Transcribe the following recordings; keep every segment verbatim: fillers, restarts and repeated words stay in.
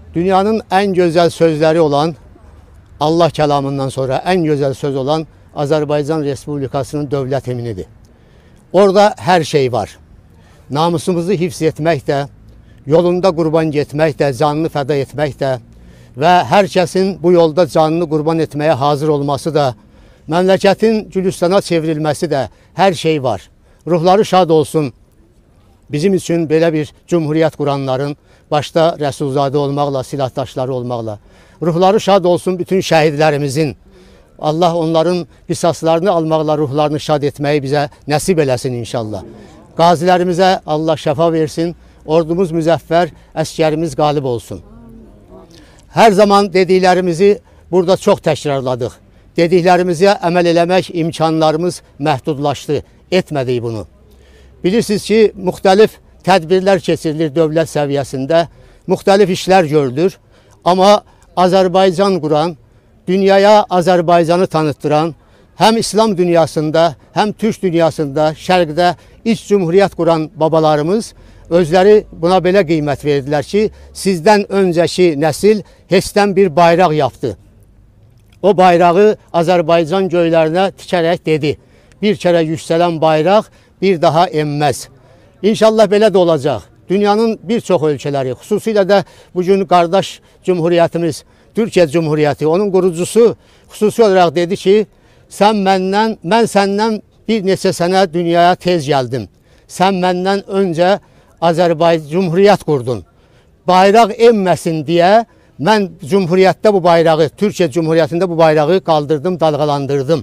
dünyanın en güzel sözleri olan, Allah kelamından sonra en güzel söz olan Azərbaycan Respublikasının dövlət himnidir. Orada her şey var. Namusumuzu hifz etmək də, yolunda qurban getmək də, canını fəda etmək də və hər kəsin bu yolda canını qurban etməyə hazır olması da, məmləkətin Gülüstana çevrilməsi də hər şey var. Ruhları şad olsun. Bizim üçün belə bir cumhuriyyət quranların, başta Rəsulzadə olmaqla, silahdaşları olmaqla, ruhları şad olsun bütün şəhidlərimizin. Allah onların qisaslarını almaqla ruhlarını şad etməyi bizə nəsib eləsin inşallah. Qazilərimizə Allah şəfa versin, ordumuz müzəffər, əskərimiz qalib olsun. Hər zaman dediklərimizi burada çox təkrarladıq. Dediklərimizə əməl eləmək imkanlarımız məhdudlaşdı, etmədik bunu. Bilirsiniz ki, müxtəlif tədbirlər keçirilir dövlət səviyyəsində, müxtəlif işlər görülür. Amma Azərbaycan quran, dünyaya Azərbaycanı tanıttıran, həm İslam dünyasında, həm Türk dünyasında, şərqdə iç cumhuriyyət quran babalarımız özləri buna belə qiymət verdilər ki, sizdən öncəki nəsil HESdən bir bayraq yaptı. O bayrağı Azərbaycan göylərinə tikərək dedi, bir kərə yüksələn bayraq bir daha enməz. İnşallah belə də olacaq. Dünyanın bir çox ölkələri, xüsusilə də bugün qardaş cumhuriyyətimiz, Türkiyə Cumhuriyyəti, onun qurucusu xüsusi olaraq dedi ki, sən məndən, mən səndən bir neçə sənə dünyaya tez gəldim. Sən məndən öncə Azərbaycan Cumhuriyyət qurdun. Bayraq enməsin deyə mən Cumhuriyyətdə bu bayrağı, Türkiyə Cumhuriyyətində bu bayrağı qaldırdım, dalğalandırdım.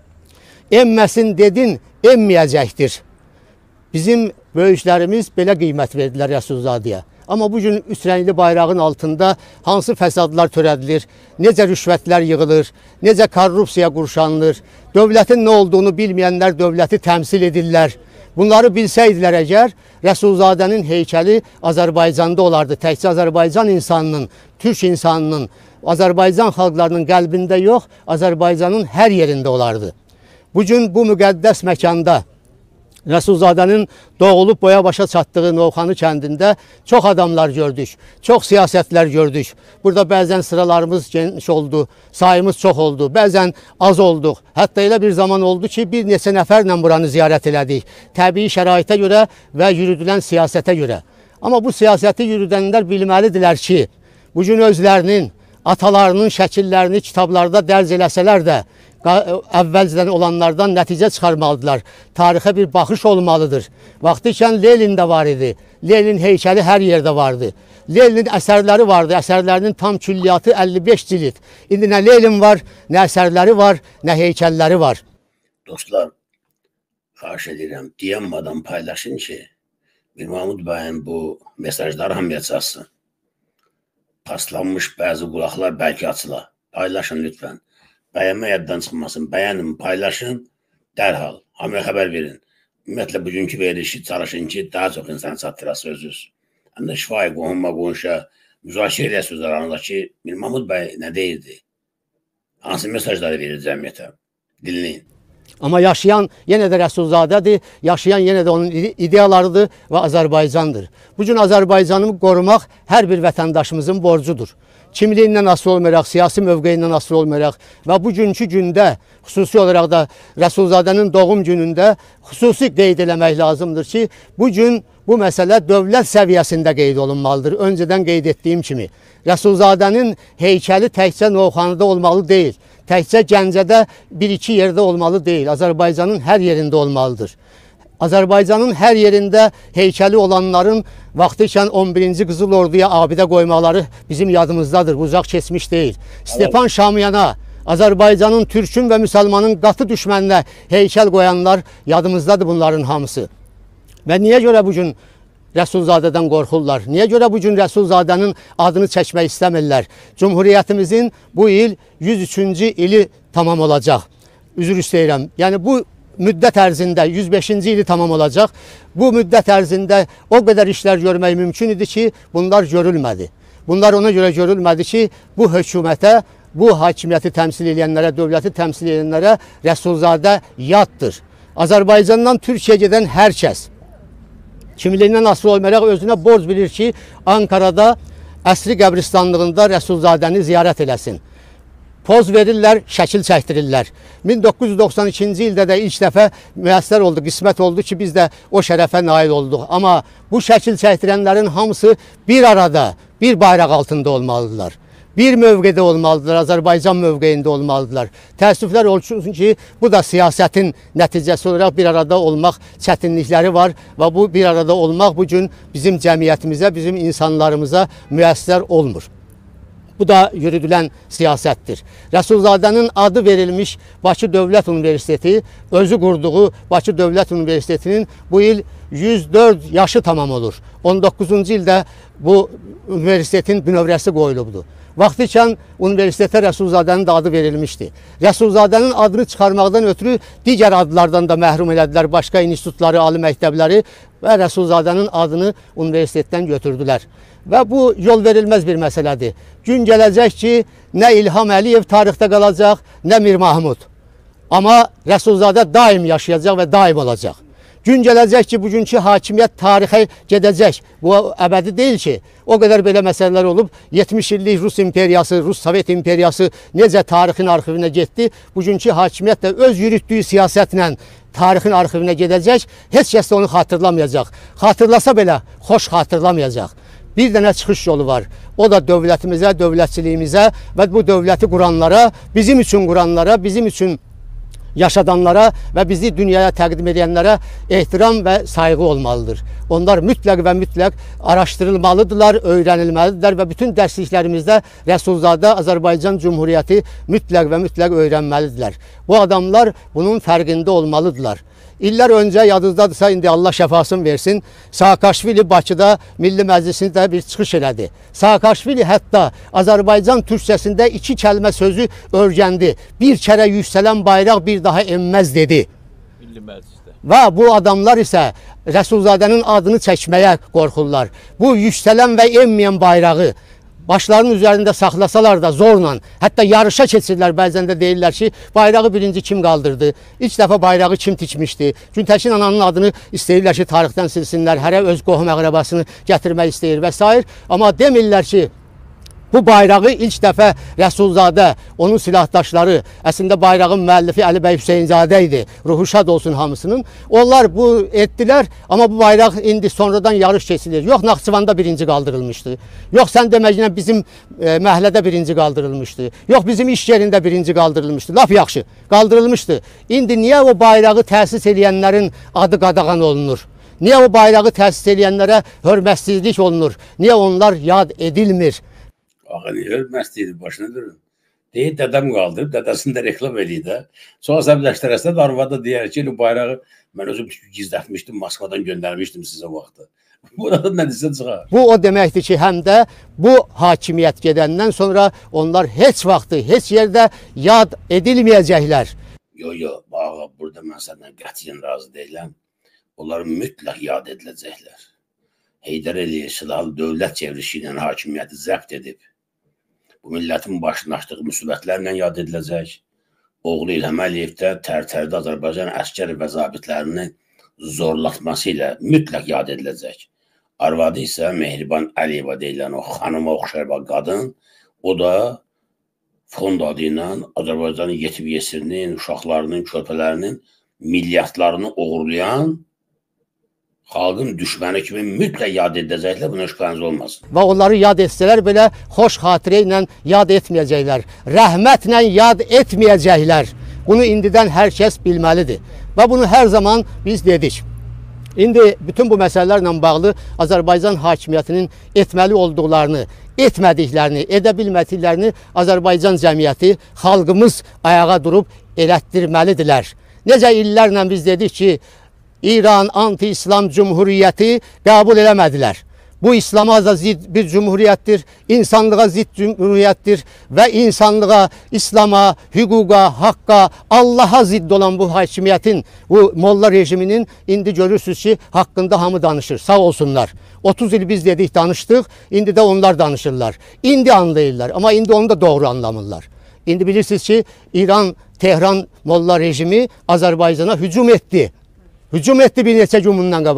Enməsin dedin, enməyəcəkdir. Bizim böyüklərimiz belə qiymət verdilər Rəsulzadəyə. Amma bugün üç rəngli bayrağın altında hansı fəsadlar törədilir, necə rüşvətlər yığılır, necə korrupsiya qurşanılır, dövlətin nə olduğunu bilməyənlər dövləti təmsil edirlər. Bunları bilsəydilər əgər, Rəsulzadənin heykəli Azərbaycanda olardı. Təkcə Azərbaycan insanının, Türk insanının, Azərbaycan xalqlarının qəlbində yox, Azərbaycanın hər yerində olardı. Bugün bu müqəddəs məkanda Rəsulzadənin doğulub boya başa çatdığı Novxanı kəndində çox adamlar gördük, çox siyasətlər gördük. Burada bəzən sıralarımız geniş oldu, sayımız çox oldu, bəzən az olduq. Hətta elə bir zaman oldu ki, bir neçə nəfərlə buranı ziyarət elədik. Təbii şəraitə görə və yürüdülən siyasətə görə. Amma bu siyasəti yürüdənlər bilməlidirlər ki, bugün özlərinin, atalarının şəkillərini kitablarda dərc eləsələr də, əvvəlcədən olanlardan nəticə çıxarmalıdırlar. Tarixə bir baxış olmalıdır. Vaxtı ikən Lenin də var idi. Lenin heykəli hər yerdə vardı. Lenin əsərləri vardı. Əsərlərinin tam külliyatı əlli beş cilt. İndi nə Lenin var, nə əsərləri var, nə heykəlləri var. Dostlar, xahiş edirəm, deyəmmədən paylaşın ki, Mir Mahmud bəyin bu mesajları hamıya çatsın. Paslanmış bəzi qulaqlar bəlkə açıla. Paylaşın lütfən. Bəyənmə yaddan çıxmasın, bəyənin, paylaşın, dərhal, hamıya xəbər verin. Ümumiyyətlə, bugünkü verilişi çalışın ki, daha çox insan çatdırası özünüz. Həm də şifahi qohumma, qonşa, müzakirə eləyəsiniz aranızda ki, Mir Mahmud bəy nə deyirdi? Hansı mesajları verir cəmiyyətə? Dinləyin. Amma yaşayan yenə də Rəsulzadədir, yaşayan yenə də onun ideyalarıdır və Azərbaycandır. Bugün Azərbaycanı qorumaq hər bir vətəndaşımızın borcudur. Kimliyindən asılı olmayaraq, siyasi mövqeyindən asılı olmayaraq və bugünkü gündə, xüsusi olaraq da Rəsulzadənin doğum günündə xüsusi qeyd eləmək lazımdır ki, bugün bu məsələ dövlət səviyyəsində qeyd olunmalıdır. Öncədən qeyd etdiyim kimi, Rəsulzadənin heykəli təkcə Novxanıda olmalı deyil, təkcə Gəncədə bir-iki yerdə olmalı deyil, Azərbaycanın hər yerində olmalıdır. Azərbaycanın hər yerində heykəli olanların vaxtı ikən on birinci Qızıl Orduya abidə qoymaları bizim yadımızdadır, uzaq keçmiş deyil. Stepan Şamyana, Azərbaycanın, Türkün və müsəlmanın qatı düşməninə heykəl qoyanlar yadımızdadır bunların hamısı. Və niyə görə bugün Rəsulzadədən qorxurlar? Niyə görə bugün Rəsulzadənin adını çəkmək istəmirlər? Cumhuriyyətimizin bu il yüz üçüncü ili tamam olacaq. Üzr istəyirəm. Yəni bu müddət ərzində yüz beşinci ili tamam olacaq. Bu müddət ərzində o qədər işlər görmək mümkün idi ki, bunlar görülmədi. Bunlar ona görə görülmədi ki, bu hökumətə, bu hakimiyyəti təmsil edənlərə, dövləti təmsil edənlərə Rəsulzadə yaddır. Azərbaycandan Türkiyə gedən hər kəs kimliyindən asılı olmayaraq özünə borc bilir ki, Ankara'da əsri qəbristanlığında Rəsulzadəni ziyarət eləsin. Poz verirlər, şəkil çəkdirirlər. min doqquz yüz doxsan ikinci ildə də ilk dəfə müəssər oldu, qismət oldu ki, biz də o şərəfə nail olduq. Amma bu şəkil çəkdirənlərin hamısı bir arada, bir bayraq altında olmalıdırlar. Bir mövqedə olmalıdırlar, Azərbaycan mövqeyində olmalıdırlar. Təəssüflər olsun ki, bu da siyasətin nəticəsi olaraq bir arada olmaq çətinlikləri var və bu bir arada olmaq bugün bizim cəmiyyətimizə, bizim insanlarımıza müəssər olmur. Bu da yürüdülən siyasətdir. Rəsulzadənin adı verilmiş Bakı Dövlət Universiteti, özü qurduğu Bakı Dövlət Universitetinin bu il yüz dörd yaşı tamam olur. on doqquzuncu ildə bu universitetin bünövrəsi qoyulubdur. Vaxtikən universitetə Rəsulzadənin də adı verilmişdi. Rəsulzadənin adını çıxarmaqdan ötürü digər adlardan da məhrum elədilər, başqa institutları, ali məktəbləri və Rəsulzadənin adını universitetdən götürdülər. Və bu yol verilməz bir məsələdir. Gün gələcək ki, nə İlham Əliyev tarixdə qalacaq, nə Mir Mahmud. Amma Rəsulzadə daim yaşayacaq və daim olacaq. Gün gələcək ki, bugünkü hakimiyyət tarixə gedəcək. Bu əbədi deyil ki, o qədər belə məsələlər olub. yetmiş illik Rus imperiyası, Rus Sovet imperiyası necə tarixin arxivinə getdi, bugünkü hakimiyyət də öz yürütdüyü siyasətlə tarixin arxivinə gedəcək. Heç kəs də onu xatırlamayacaq. Xatırlasa belə xoş xatırlamayacaq. Bir dənə çıxış yolu var. O da dövlətimizə, dövlətçiliyimizə və bu dövləti quranlara, bizim üçün quranlara, bizim üçün yaşadanlara və bizi dünyaya təqdim edənlərə ehtiram və sayğı olmalıdır. Onlar mütləq və mütləq araşdırılmalıdırlar, öyrənilməlidirlər və bütün dərsliklərimizdə Rəsulzadə Azərbaycan Cumhuriyyəti mütləq və mütləq öyrənməlidirlər. Bu adamlar bunun fərqində olmalıdırlar. İllər öncə yadınızdadırsa, indi Allah şəfasını versin, Saakashvili Bakıda Milli Məclisində bir çıxış elədi. Saakashvili hətta Azərbaycan türkçəsində iki kəlmə sözü öyrəndi. Bir kərə yüksələn bayraq bir daha enməz dedi. Milli Məclisdə. Və bu adamlar isə Rəsulzadənin adını çəkməyə qorxurlar. Bu yüksələn və enməyən bayrağı başlarının üzərində saxlasalar da zorla, hətta yarışa keçirlər, bəzən də deyirlər ki, bayrağı birinci kim qaldırdı, ilk dəfə bayrağı kim tikmişdi, Güntəkin ananın adını istəyirlər ki, tarixdən silsinlər, hərə öz qohum əqrəbasını gətirmək istəyir və s. Amma demirlər ki, bu bayrağı ilk dəfə Rəsulzadə, onun silahdaşları, əslində bayrağın müəllifi Əli bəy Hüseynzadə idi, ruhu şad olsun hamısının. Onlar bu etdilər, amma bu bayraq indi sonradan yarış keçilir. Yox, Naxçıvanda birinci qaldırılmışdı. Yox, sən deməclə bizim e, məhəllədə birinci qaldırılmışdı. Yox, bizim iş yerində birinci qaldırılmışdı. Laf yaxşı, qaldırılmışdı. İndi niyə o bayrağı təsis edənlərin adı qadağan olunur? Niyə o bayrağı təsis edənlərə hörmətsizlik olunur? Niyə onlar yad edilmir? Axı, hörmətsizlik başına durun. Deyir, dədəm qaldırıb, dədəsini də reklam eləyir də. Sonra səbləşdirəsə də arvada deyər ki, bu bayrağı mən özüm gizlətmişdim, Moskvadan göndərmişdim sizə vaxtı. Burada nə desə çıxar. Bu o deməkdir ki, həm də bu hakimiyyət gedəndən sonra onlar heç vaxtı, heç yerdə yad edilməyəcəklər. Yox, yox, bax, burada mən səndən qətiyyən razı deyiləm. Onlar mütləq yad ediləcəklər. Heydər Əliyev silahlı dövlət çevrilişi ilə hakimiyyəti zəbt edib. Bu millətin başını açdığı müsibətlərlə yad ediləcək. Oğlu İlham Əliyev də Tərtərdə Azərbaycan əskər və zabitlərini zorlatması ilə mütləq yad ediləcək. Arvadı isə Mehriban Əliyeva deyilən o xanıma oxşar bir qadın, o da fond adı ilə Azərbaycanın yetib yesirinin, uşaqlarının, körpələrinin milyardlarını uğurlayan xalqın düşməni kimi mütləq yad edəcəklər, buna şübhəniz olmasın. Və onları yad etsələr belə xoş xatirə ilə yad etməyəcəklər. Rəhmətlə yad etməyəcəklər. Bunu indidən hər kəs bilməlidir. Və bunu hər zaman biz dedik. İndi bütün bu məsələlərlə bağlı Azərbaycan hakimiyyətinin etməli olduqlarını, etmədiklərini, edə bilmədiklərini Azərbaycan cəmiyyəti, xalqımız ayağa durub elətdirməlidirlər. Necə illərlə biz dedik ki, İran anti-İslam cumhuriyyəti qəbul eləmədilər. Bu İslama zidd bir cumhuriyyətdir, insanlığa zidd cumhuriyyətdir və insanlığa, İslama, hüquqa, haqqa, Allaha zidd olan bu hakimiyyətin, bu molla rejiminin indi görürsünüz ki, haqqında hamı danışır. Sağ olsunlar. otuz il biz dedik, danışdıq, indi də onlar danışırlar. İndi anlayırlar, amma indi onu da doğru anlamırlar. İndi bilirsiniz ki, İran, Tehran molla rejimi Azərbaycana hücum etdi. Hücum etdi bir neçə gün bundan qabaq.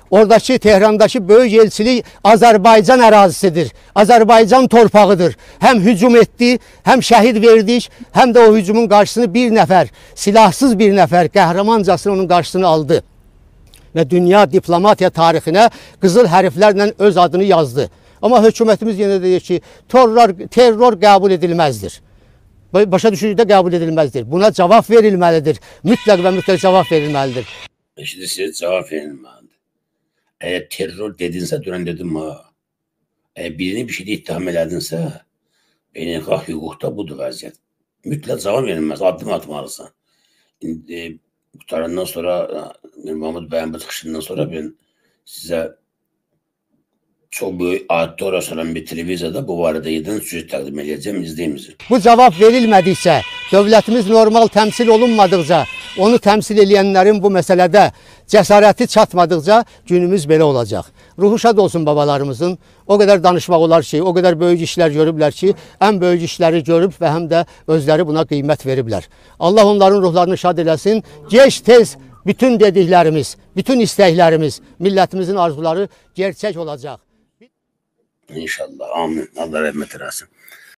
Oradakı Tehrandakı böyük elçilik Azərbaycan ərazisidir. Azərbaycan torpağıdır. Həm hücum etdi, həm şəhid verdik, həm də o hücumun qarşısını bir nəfər, silahsız bir nəfər qəhrəmancasına onun qarşısını aldı. Və dünya diplomatiya tarixinə qızıl hərflərlə öz adını yazdı. Amma hökumətimiz yenə deyir ki, terror, terror qəbul edilməzdir. Başa düşürükdə qəbul edilməzdir. Buna cavab verilməlidir. Mütləq və mütləq cavab verilməlidir. Şimdi siz cevap verilməlidir. Eğer terror dedinsə, dünən dedim ha. Eğer birini bir şeyde ittiham elədinsə, beynəlxalq hüquqda budur vəziyyət. Mütləq cavab verilməz, addım atmalısan. İndi qutarandan sonra, Mir Mahmud bəyin bu çıxışından sonra ben size çok büyük auditoriya olan bir televiziyada bu barədə yedin süjet təqdim edəcəm, izləyimizi. Bu cavab verilmədikcə, dövlətimiz normal təmsil olunmadıqca, onu təmsil edənlərin bu məsələdə cəsarəti çatmadıqca günümüz belə olacaq. Ruhu şad olsun babalarımızın. O qədər danışmaq olar ki, o qədər böyük işlər görüblər ki, ən böyük işləri görüb və həm də özləri buna qiymət veriblər. Allah onların ruhlarını şad eləsin. Geç tez bütün dediklərimiz, bütün istəklərimiz, millətimizin arzuları gerçək olacaq. İnşallah. Amin. Allah rəhmət eləsin.